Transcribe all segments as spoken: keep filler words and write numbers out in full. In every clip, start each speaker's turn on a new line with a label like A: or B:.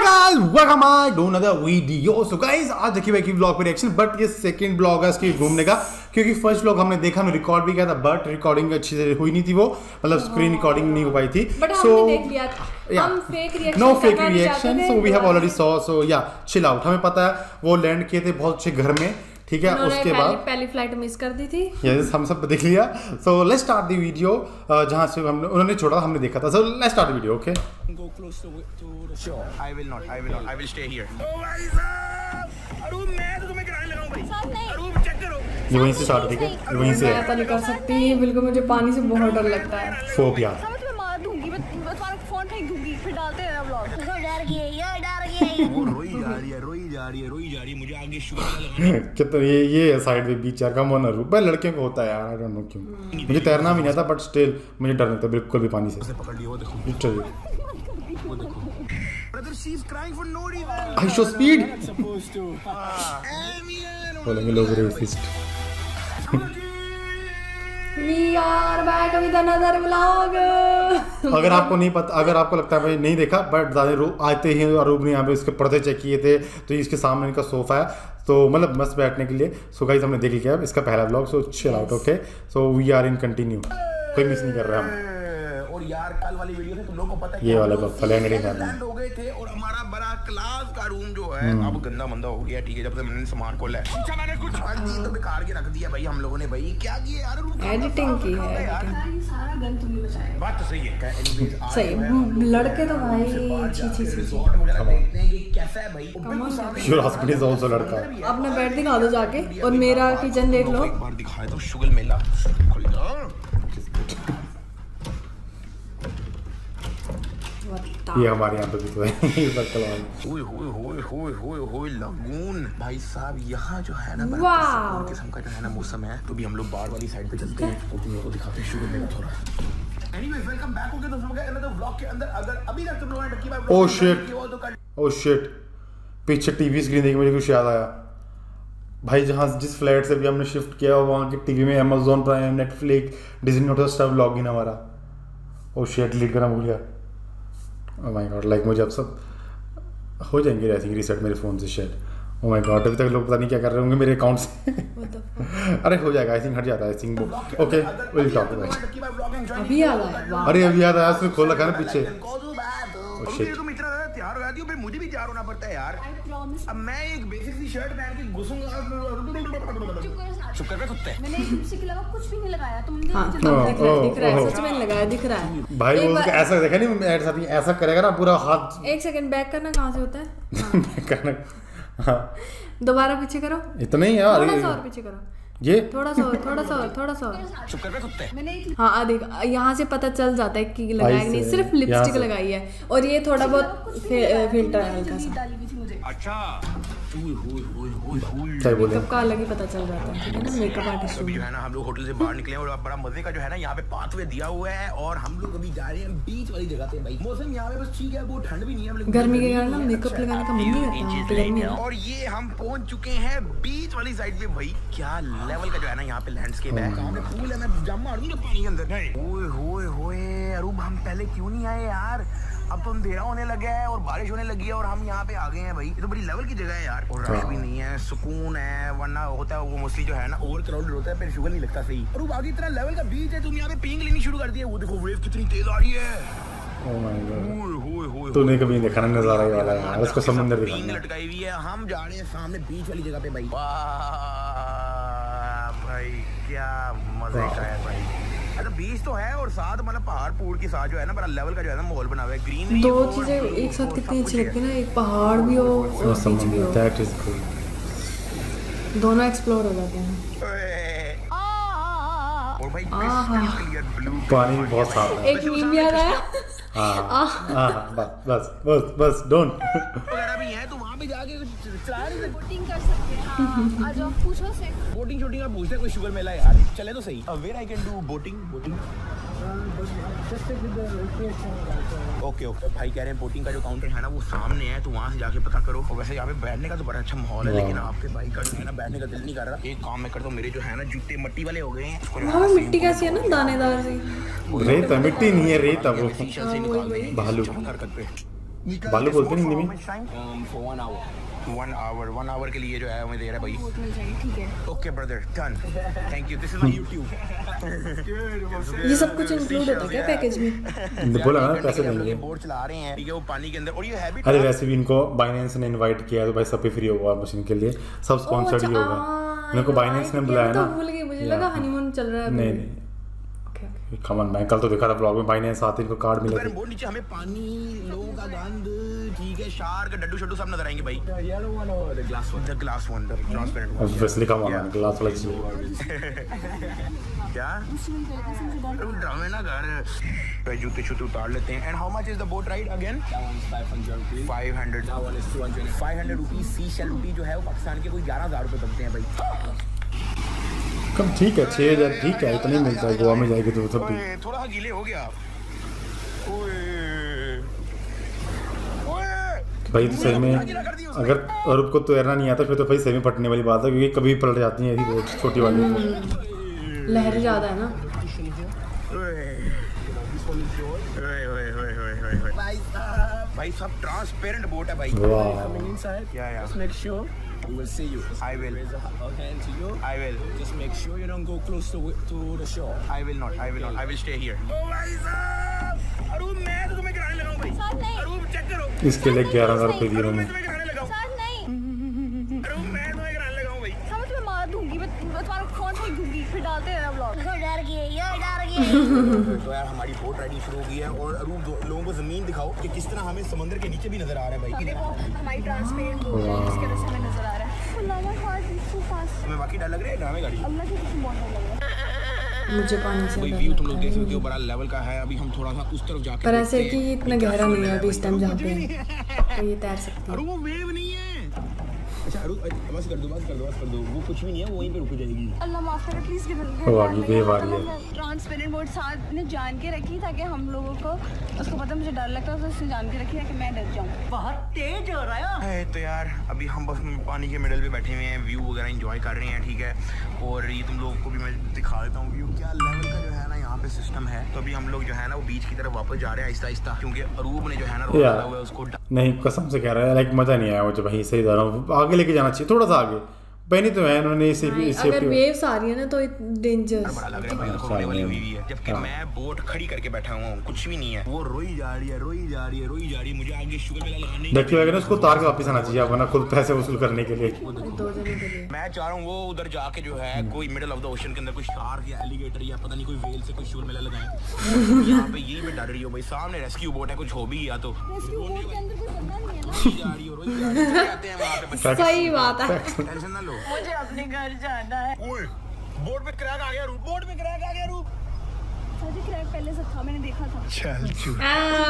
A: guys, welcome back to another video. So guys, आज देखिए भाई की व्लॉग पे रिएक्शन, बट ये सेकंड व्लॉग है इसकी घूमने का, क्योंकि फर्स्ट व्लॉग हमने देखा, हमने रिकॉर्ड भी किया था, बट रिकॉर्डिंग अच्छी से हुई नहीं थी, वो मतलब स्क्रीन रिकॉर्डिंग नहीं हो पाई थी.
B: सो हम fake reaction
A: no fake reaction, so we have already saw, so yeah chill out. हमें पता है वो लैंड किए थे बहुत अच्छे घर में, ठीक है. उसके बाद
B: पहली फ्लाइट मिस कर दी थी.
A: यस, हम सब देख लिया. So let's start the video जहां से हमने उन्होंने छोड़ा, हमने देखा था. So let's start the video. Okay,
C: go close to, to the show. I will not. I will not. I will stay here. Oh भाई साहब, अरूब मैं तो तुम्हें कराने लगा हूं भाई. अरूब चेक करो.
A: ये वहीं से स्टार्ट, ठीक है, वहीं से.
B: मैं तो नहीं कर सकती बिल्कुल, मुझे पानी से बहुत डर लगता है.
A: फोबिया.
D: समझ में मार दूंगी मैं, तुम्हारा फोन फेंक दूंगी, फिर डालते हैं व्लॉग. डर गई ये डर गई.
C: वो रोई जा रही है, रोई जा रही है, रोई जा रही है. मुझे आगे शुगर लगाना.
A: कितना ये ये साइड में बीच यार का मन है. भाई लड़कियों को होता है यार, आई डोंट नो क्यों. मुझे तैरना भी नहीं आता, बट स्टिल मुझे डर लगता है बिल्कुल भी पानी से.
C: पकड़ लिया. वो देखो, वो देखो. Brother, she's crying for no reason.
A: I show speed.
C: I'm not supposed to. Alien.
A: बोलेंगे लोग racist.
B: We are back with another vlog.
A: अगर आपको नहीं पता, अगर आपको लगता है भाई नहीं देखा, बट ज़्यादा आते ही अरूब ने यहाँ पे उसके पर्दे चेक किए थे, तो इसके सामने इनका सोफा है, तो मतलब मस्त बैठने के लिए. सो गाइस हमने देख लिया इसका पहला vlog. So chill out. Okay, so we are in continue, कोई मिस नहीं कर रहा हम.
C: और यार कल वाली वीडियो से तुम लोगों को पता है
A: ये वाला फ्लैंड
C: लैंड हो गए थे, और हमारा बड़ा क्लास का रूम जो है अब गंदा मंदा हो गया. ठीक है, जब से मैंने सामान खोला है अच्छा मैंने कुछ आज दी तो बेकार के रख दिया भाई हम लोगों ने. भाई क्या किए यार,
B: एडिटिंग की है यार.
D: सारा गन तुमने बचाया.
C: बात तो सही है. एनीवेज
B: सही लड़के तो भाई छी छी छी.
C: रिजॉर्ट वगैरह देखते हैं कि कैसा है भाई. बिल्कुल सामने
A: योर हस्बैंड इज आल्सो लड़का.
B: अपना बेड दिखा दो जाके, और मेरा किचन देख लो.
C: एक बार दिखाए तो शुगल मेला खुल जा.
A: ये हमारे यहाँ पे भी तो है ये सर्कल वाला.
C: ओए होए होए होए होए होए लगून. भाई साहब यहाँ जो है ना
B: वाओ
C: किस्म का जो है ना मौसम है, तो भी हम लोग बाहर वाली साइड पे चलते हैं और तुम लोगों को दिखाते हैं शुगर मेला थोड़ा. Anyways welcome back. ओके दोस्तों, लोग अनदर व्लॉग के अंदर अगर अभी तक तुम लोगों ने टक्की बाय
A: ओह शिट, ओह शिट, पीछे टीवी स्क्रीन देख के मुझे कुछ याद आया भाई. जहाँ जिस फ्लैट से भी हमने शिफ्ट किया वहाँ की टीवी में Amazon Prime, Netflix, Disney Hotstar vlog इन हमारा. ओह शिट, लीड करना भूल गया. ओह माय गॉड, लाइक मुझे अब सब हो जाएंगे आई थिंक रीसेट मेरे फ़ोन से. शेट, ओह माय गॉड, अभी तक लोग पता नहीं क्या कर रहे होंगे मेरे अकाउंट से. अरे हो जाएगा आई थिंक, हट जाता है I think. Okay will talk about.
B: अभी याद आया.
A: अरे अभी याद आया, उसने खोल रखा है ना पीछे.
C: तुम इतना ज्यादा तैयार हो जाती हो, फिर मुझे भी तैयार होना पड़ता है यार. अब मैं एक बेसिक सी शर्ट पहन के घुसूंगा. चुप कर बे कुत्ते.
D: मैंने लिपस्टिक के अलावा कुछ भी नहीं लगाया. तुमने
B: हाँ, दिख रहा है, दिख रहा है, सच में लगाया, दिख रहा है
A: भाई. वो उसका ऐसा देखा नहीं, ऐड साथ ऐसा करेगा ना पूरा हाथ.
B: एक सेकंड बैक करना कहाँ से होता है?
A: करना. हाँ,
B: दोबारा पीछे करो.
A: इतना ही यार.
B: थोड़ा सा और पीछे करो.
A: ये
B: थोड़ा सा और, थोड़ा सा और, थोड़ा सा और.
C: चुप कर बे कुत्ते.
D: मैंने एक
B: हाँ देख, यहाँ से पता चल जाता है कि लगाया नहीं, सिर्फ लिपस्टिक लगाई है, और ये थोड़ा बहुत फिल्टर है हल्का सा.
D: डाली हुई थी मुझे.
C: अच्छा
A: क्या बोले,
B: मेकअप का अलग ही पता चल जाता है, ठीक है ना, मेकअप आर्टिस्ट.
C: अभी जो है ना हम लोग होटल से बाहर निकले और बड़ा मजे का जो है ना यहाँ पे पाथवे दिया हुआ है, और हम लोग अभी जा रहे हैं बीच वाली जगह पे. भाई मौसम यहाँ पे बस ठीक है, वो ठंड भी नहीं है.
B: गर्मी के कारण ना मेकअप लगाने का मन नहीं करता, गर्मी है.
C: और ये हम पहुंच चुके हैं बीच वाली साइड पे. भाई क्या लेवल का जो है ना यहाँ पे लैंडस्केप है. सामने पूल है, मैं जाम मार दूंगा पानी के अंदर. ओए होए होए अरूब, हम पहले क्यों नहीं आए यार. अब तो अंधेरा होने लगा है और बारिश होने लगी है और हम यहाँ पे आ गए हैं. भाई ये तो बड़ी लेवल की जगह है यार, और रश भी नहीं है, सुकून है. वरना होता है वो मोस्टली जो है ना ओवर क्राउडेड होता है, फिर शुगर नहीं लगता सही. और आगे इतना लेवल का बीच है, तुम यहाँ पे पिंग लेनी शुरू कर दी है. वो देखो वेव कितनी तेज आ रही है.
A: ओह माय गॉड,
C: ओए होए होए,
A: तूने कभी देखा ना नजारा ये वाला यार, उसको समुंदर
C: पिंग
A: दिखाना.
C: लटकाई हुई है. हम जा रहे हैं सामने बीच वाली जगह पे. भाई भाई क्या मजे का है भाई. अच्छा बीच तो है, और साथ मतलब पहाड़ पूड़ के साथ जो है ना बड़ा लेवल का जो है ना माहौल बना हुआ है. ग्रीन
B: दो चीजें एक साथ कितनी अच्छी लगती है ना, एक पहाड़ भी हो और बीच भी हो,
A: दैट इज कूल.
B: दोनों एक्सप्लोर हो जाते हैं.
C: और भाई क्लियर ब्लू
A: पानी भी बहुत साफ है.
B: एक मीम याद आया.
A: हाँ हाँ, बस बस बस बस डोंट.
C: वगैरह भी है, तो वहाँ पे जाके चला नहीं सकते.
D: बोटिंग कर सकते हैं. हाँ, आज आप पूछो से.
C: बोटिंग शूटिंग आप पूछते हैं, कोई शुगर मेला यार चले तो सही. Where I can do boating. Boating okay okay. भाई कह रहे हैं बोटिंग का जो काउंटर है ना वो सामने है, तो वहाँ से जाके पता करो. और वैसे यहाँ पे बैठने का तो बड़ा अच्छा माहौल है, लेकिन आपके भाई का जो है ना बैठने का दिल नहीं कर रहा. एक काम मैं करता हूँ, मेरे जो है ना जूते मट्टी वाले हो गए हैं.
B: वहाँ पे मिट्टी कैसी है ना, दानेदार सी.
A: रेत, मिट्टी नहीं है, रेत है वो.
C: भालू
A: भालू बालू बोलते हैं हिंदी में।
C: For one hour one hour one hour के लिए जो है हमें दे रहा है भाई।
B: मिल जाएगी, ठीक है।
C: Okay brother, done, thank you, this is my YouTube.
B: ये सब कुछ इंक्लूड होता है क्या पैकेज में?
A: बोला ना पैसे देंगे।
C: बोर्ड चला रहे हैं, ठीक है, वो पानी के अंदर। और ये हैबिट,
A: अरे वैसे भी इनको बाइनेंस ने इनवाइट किया है तो भाई सब पे फ्री होगा मशीन के लिए, सब स्पॉन्सर्ड ही होगा। इनको बाइनेंस ने बुलाया ना।
B: भूल गई, मुझे लगा हनीमून चल रहा है।
A: नहीं नहीं, कमन मैं कल तो देखा था ब्लॉग में बाइनेंस आते इनको कार्ड मिले थे।
C: बोर्ड नीचे हमें पानी, लोगों का गंद, ठीक है, शार्क, डड्डू शड्डू सब नजर आएंगे भाई। द येलो वन और the glass one, the glass one, the transparent one.
A: Obviously come on glass वाला चाहिए।
C: क्या ड्रामे ना कर, तो जूते शूते उतार लेते हैं। And how much is the boat ride again? Five hundred five hundred rupees सी शेल रुपी जो है वो पाकिस्तान के कोई ग्यारह हजार रुपये बनते हैं भाई।
A: कम ठीक है, छः हज़ार ठीक है, इतना ही मिलता है। गोवा में जाएगी तो सब भी
C: थोड़ा गीले हो गया। ओए ओए
A: भाई तो सही में अगर अरूप को तैरना नहीं आता फिर तो भाई सही में फटने वाली बात है, क्योंकि कभी पलट जाती है ऐसी बोट छोटी वाली।
B: लहर ज्यादा है ना।
C: भाई सब ट्रांसपेरेंट बोट है भाई। क्या यार,
E: We will see you.
C: I will.
E: Raise a hand to you.
C: I will.
E: Just make sure you don't go close to to the shore.
C: I will not. I will not. I will stay here. ओ भाई साहब, अरूप मैं तो तुम्हें कराने लगा हूँ भाई।
D: साथ नहीं।
C: अरूप चेक करो।
A: इसके लिए ग्यारह हजार रुपये दिए
C: मैं
A: उन्होंने।
C: तुम्हें कराने लगा हूँ।
D: साथ नहीं।
C: अरूप मैं तुम्हें कराने लगा हूँ भाई।
D: हाँ, मैं तुम्हें मार दूंगी, मैं तुम्हारा फोन फेंक दूंगी, फिर डालते रहना व्लॉग। डर गए, ये डर गए।
C: तो यार हमारी बोट राइडिंग शुरू हो गई है और अरूप लोगों को जमीन दिखाओ कि किस तरह हमें समंदर के नीचे भी नजर आ रहा है भाई।
D: देखो हमारी ट्रांसपेरेंट बोट है, इसके वजह से हमें नजर आ रहा है। अल्लाह my heart is so fast.
C: तुम्हें बाकी डर लग रहा है ड्रामे गाड़ी?
D: अल्लाह की कसम बहुत डर लग रहा है।
B: मुझे पानी से
C: कोई
B: डर
C: व्यू तुम लोग
B: लगता
C: देख
B: है।
C: सकते हो, बड़ा लेवल का है। अभी हम थोड़ा सा उस तरफ जाके
B: पर ऐसे
C: देखते
B: कि
C: हैं।
B: इतना गहरा नहीं है अभी इस टाइम जहाँ पे है, तो ये तैर सकती है।
C: अरे वो वेव नहीं है। अच्छा अरूप बस कर दो, बस कर दो, बस कर दो, वो कुछ भी नहीं है, वो वहीं पे रुक जाएगी।
D: अल्लाह माफ करे प्लीज। के
A: वो आगे वेव आ रही है।
D: ट्रांसपेरेंट बोर्ड साथ ने जान के रखी ताकि हम लोगों को, उसको पता मुझे डर लगता है तो उसने जान के रखी है कि मैं डर जाऊँ।
E: बहुत तेज हो रहा है।
C: है तो यार अभी हम बस पानी के मिडल पे बैठे हुए हैं, व्यू वगैरह एंजॉय कर रहे हैं, ठीक है। और ये तुम लोगों को भी मैं दिखा देता हूँ व्यू, क्या लेवल का जो है ना यहाँ पे सिस्टम है। तो अभी हम लोग जो है ना वो बीच की तरफ वापस जा रहे हैं आहिस्ता आहिस्ता, क्योंकि अरूप ने जो है ना रोड
A: यार,
C: लगा हुआ है उसको।
A: नहीं कसम से कह रहा है, लाइक मजा नहीं आया मुझे भाई, सही जा रहा हूँ, आगे लेके जाना चाहिए थोड़ा सा आगे। पहनी तो है इन्होंने इसे
B: नहीं,
A: इसे
B: अगर वेव्स आ रही है ना तो डेंजरस।
C: बड़ा लग रहा है भाई, देखो बड़ी वाली हुई है, जबकि मैं बोट खड़ी करके बैठा हुआ हूँ, कुछ भी नहीं है। वो रोई जा रही है, रोई जा रही है, रोई जा रही है। मुझे आगे शुगर मेला लगाने
A: देखिए वगैरह उसको उतार के वापस आना चाहिए, वरना खुद पैसे वसूल करने के लिए।
B: दो जने के लिए
C: मैं चाह रहा हूँ वो उधर जाके जो है कोई मिडिल ऑफ द ओशन के अंदर कोई शार्क या एलिगेटर या पता नहीं कोई वेल से कोई शुगर मेला लगाए। यहाँ पे यही पे डर रही हो भाई, सामने रेस्क्यू बोट है, कुछ हो भी गया तो
D: रेस्क्यू बोट के अंदर कोई बंदा नहीं है ना।
C: रोई जा रही हो, रोई जा रही हो, जाते हैं वहाँ पे बच्चे।
B: सही बात है।
C: टेंशन ना लो।
D: मुझे अपने घर जाना है।
C: ओए बोट पे क्रैक आ गया रूप, बोट पे क्रैक आ गया रूप।
D: सभी क्रैक पहले से था, मैंने देखा था।
C: चल चुप।
B: आ,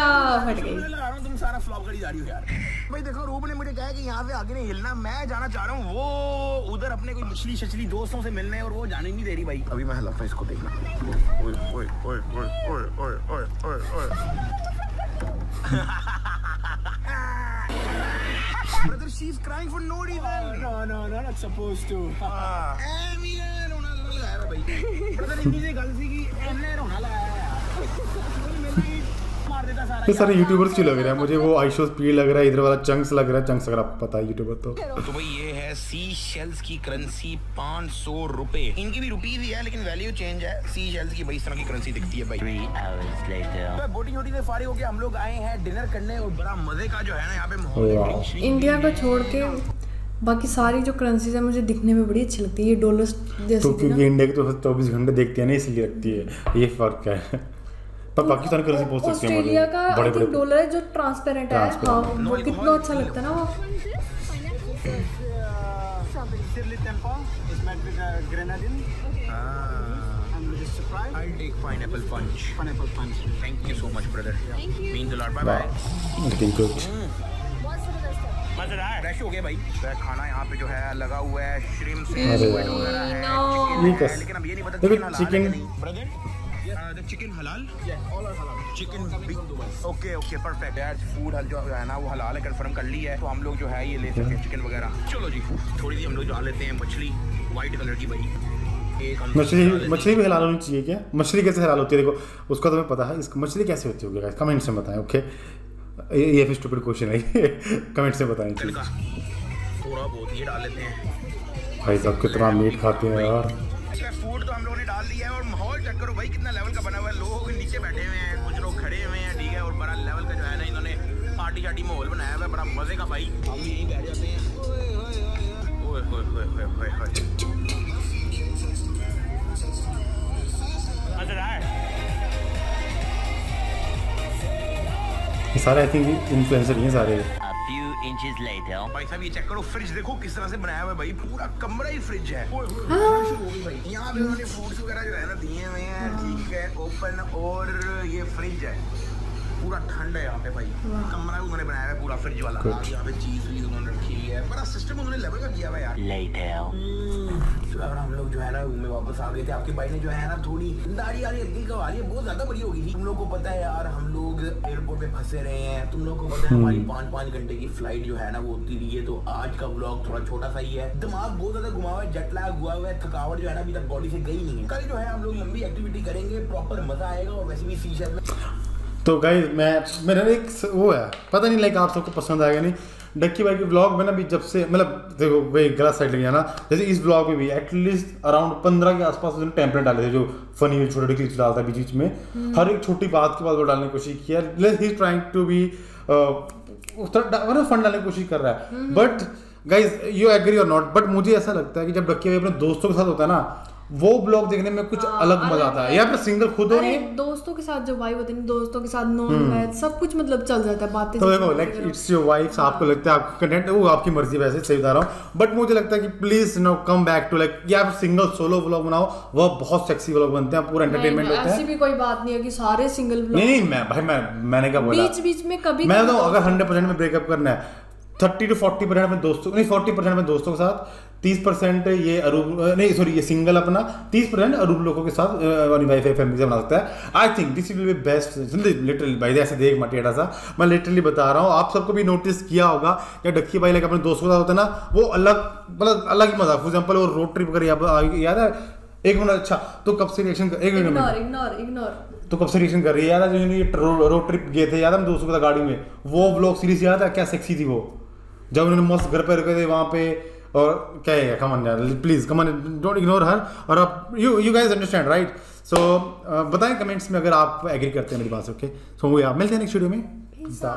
B: फट गई।
C: मैं लगा रहा हूँ तुम सारा फ्लॉप करी जा रही हो यार। भाई देखो रूप ने मुझे कहा कि यहाँ से आगे नहीं हिलना, मैं जाना चाह रहा हूँ वो उधर अपने कोई मछली शछली दोस्तों से मिलने, और वो जाने नहीं दे रही भाई। अभी मैं हिलाता हूँ इसको, देखना। ओए ओए ओए ओए ओए ओए ओए ओए ओए। Brother, she's crying for no reason.
E: No, no, no, not supposed to.
C: ਐਵੇਂ ਰੋਣਾ ਲਗਾਇਆ ਭਾਈ। Brother ਇੰਨੀ ਜਿਹੀ ਗੱਲ ਸੀ ਕਿ ਐਨੇ ਰੋਣਾ ਲਗਾਇਆ ਯਾਰ। ਮੈਨੂੰ ਹੀ मार देता सारा।
A: ये सारे यूट्यूबर्स क्यों लग रहे हैं मुझे? वो आइशो स्पीड लग रहा है, इधर वाला चंक्स लग रहा है। चंक्स अगर आपको पता है यूट्यूबर तो
C: तो भाई ये है सी शेल्स की करेंसी, पाँच सौ रुपए। इनकी भी रुपीज ही है लेकिन वैल्यू चेंज है। सी शेल्स की भाई इस तरह की करेंसी दिखती है भाई। तो बोटिंग वोटिंग से फारिग होके हम लोग आए हैं डिनर करने, और बड़ा मजे का जो है ना यहाँ पे माहौल है।
B: इंडिया को छोड़ के बाकी सारी जो करेंसीज है मुझे दिखने में बड़ी अच्छी लगती है। ये डॉलर्स जैसी
A: तो
B: थी
A: क्योंकि
B: ना।
A: इंडिया के तो चौबीस घंटे देखते हैं ना, इसलिए लगती है, ये फर्क है। पर पाकिस्तान करेंसी बहुत सकते हैं
B: ऑस्ट्रेलिया का
A: बड़े बड़े
B: डॉलर है जो ट्रांसपेरेंट है।
A: Transparent।
B: हाँ, वो कितना अच्छा लगता है ना वो।
E: Shirley Temple is made with uh, grenadine and with a Sprite.
C: I'll take pineapple punch.
E: Pineapple punch.
C: Thank you so much brother.
D: Thank you।
C: Means a lot. Bye bye.
A: Looking good।
D: बहुत जबरदस्त है।
C: मजेदार fresh हो गए भाई। तो खाना यहाँ पे जो है लगा हुआ है, श्रिम्प से
A: अरे
C: स्क्विड वगैरह है,
B: no।
C: चिकन
A: ये
C: है,
A: कैसे?
C: लेकिन अब ये नहीं पता
A: देखो,
C: चिकन हलाल है
A: chicken-
C: कि नहीं। Brother the chicken halal?
E: Yeah, all are halal.
C: Chicken okay okay perfect यार। फूड जो है ना वो हलाल है, कंफर्म कर ली है, तो हम लोग जो है ये ले सकते हैं चिकन वगैरह। चलो जी थोड़ी सी हम लोग डाल लेते हैं मछली, वाइट कलर की भाई। एक हम
A: मछली
C: डाल लेते
A: मछली भी हलाल होनी चाहिए क्या? मछली कैसे हलाल होती है? देखो उसका तुम्हें पता है, इसका मछली कैसे होती होगी? कमेंट से बताएं। ओके ये फिर स्टूपिड क्वेश्चन है कमेंट से बताएं चीज।
C: थोड़ा बहुत ये डाल लेते हैं
A: भाई साहब कितना मीट खाते हैं यार।
C: फूड तो हम लोगों ने डाल दिया है और माहौल चेक करो भाई कितना लेवल का बना हुआ है। लोग नीचे बैठे हुए हैं, कुछ लोग खड़े हुए हैं, ठीक है, और बड़ा लेवल का जो है ना इन्होंने पार्टी शार्टी माहौल बनाया हुआ है, बड़ा मजे का भाई। हम यहीं बैठ जाते हैं। ओए होए होए होए होए होए
A: ये सारे आई थिंक इन्फ्लुएंसर हैं सारे।
C: भाई साहब ये चेक करो, फ्रिज देखो किस तरह से बनाया हुआ है भाई, पूरा कमरा ही फ्रिज है। यहाँ पे उन्होंने फ्रूट्स वगैरह जो है ना दिए हुए हैं, ठीक है, ओपन, और ये फ्रिज है, पूरा ठंड है यहाँ पे भाई। कमरा उन्होंने बनाया है पूरा फ्रिज वाला, यहाँ पे चीज भी उन्होंने रखी हुई है, बड़ा सिस्टम उन्होंने लेवल का किया हुआ है यार। और हम लोग जो है ना रूम में वापस आ गए थे। आपके भाई ने जो है ना थोड़ी दाढ़ी आ रही है, दिल का बहुत ज्यादा बड़ी हो गई थी। तुम लोग को पता है यार, हम लोग एयरपोर्ट पे फंसे रहे हैं, तुम लोग को पता है हमारी पाँच पाँच घंटे की फ्लाइट जो है ना वो होती रही है। तो आज का व्लॉग थोड़ा छोटा सा ही है, दिमाग बहुत ज्यादा घुमा हुआ है, जेट लैग हुआ हुआ है, थकावट जो है ना अभी तक बॉडी से गई नहीं है। कल जो है हम लोग लंबी एक्टिविटी करेंगे, प्रॉपर मजा आएगा। और वैसे भी सीशेल्स में
A: तो गाइस मैं मेरा एक वो है, पता नहीं लाइक आप सबको पसंद आएगा नहीं। डक्की भाई के ब्लॉग में ना भी जब से मतलब देखो वही गलत साइड लग गया ना, जैसे इस ब्लॉग में भी एटलीस्ट अराउंड पंद्रह के आसपास उसने टेम्पलेट डाले थे जो फनी छोटे छोटे क्लिप्स डालता है बीच बीच में, हर एक छोटी बात के बाद वो डालने की कोशिश किया। He is trying to be fun डालने की कोशिश कर रहा है। बट गाइज यू एग्री और नॉट, बट मुझे ऐसा लगता है कि जब डक्की भाई अपने दोस्तों के साथ होता है ना, वो ब्लॉग देखने में कुछ
B: हाँ,
A: अलग मजा आता है। या फिर सिंगल खुद हो नहीं,
B: दोस्तों के साथ जो वाइब होती है, दोस्तों के साथ नॉन वेज सब कुछ मतलब चल जाता है बातें।
A: तो देखो लाइक इट्स योर वाइफ, आपको लगता है आपका कंटेंट वो आपकी मर्जी, वैसे सही बता रहा हूँ। बट मुझे लगता है कि please no come back to like या सिंगल सोलो व्लॉग बनाओ, वह बहुत सेक्सी व्लॉग बनते हैं, पूरा एंटरटेनमेंट होता है।
B: ऐसी भी कोई बात नहीं है कि सारे सिंगल व्लॉग।
A: नहीं नहीं मैं भाई मैं मैंने क्या बोला,
B: बीच बीच में कभी
A: मैं तो अगर हंड्रेड परसेंट में ब्रेकअप करना है, थर्टी टू फोर्टी परसेंट अपने दोस्तों नहीं फोर्टी परसेंट अपने दोस्तों के साथ, तीस परसेंट ये अरूब नहीं सॉरी ये सिंगल अपना, तीस परसेंट अरूब लोगों के साथ वाईफाई फैमिली से बना सकता है। I think this will be best. Literally भाई ऐसे देख मत टेढ़ा सा, मैं लिटरली बता रहा हूँ। आप सबको भी नोटिस किया होगा कि डक्की भाई लेकर अपने दोस्तों के साथ होता है ना, वो अलग मतलब अलग ही मजा। फॉर एग्जाम्पल वो रोड ट्रिप कर याद है, एक मिनट, अच्छा तो कब से रिएक्शन एक मिनट
B: इग्नोर इग्नोर तो
A: कब से रिएक्शन कर रही है यार, जो ये रोड ट्रिप गए थे याद है हम दोस्तों के साथ गाड़ी में, वो व्लॉग सीरीज याद है क्या सेक्सी थी वो, जब उन्होंने मस्त घर पे रुके थे वहाँ पे। और क्या है, कम ऑन यार please come on, don't ignore her. और आप you you guys understand right. So बताएं कमेंट्स में अगर आप एग्री करते हैं मेरी बात से। ओके सो मिलते हैं नेक्स्ट वीडियो में।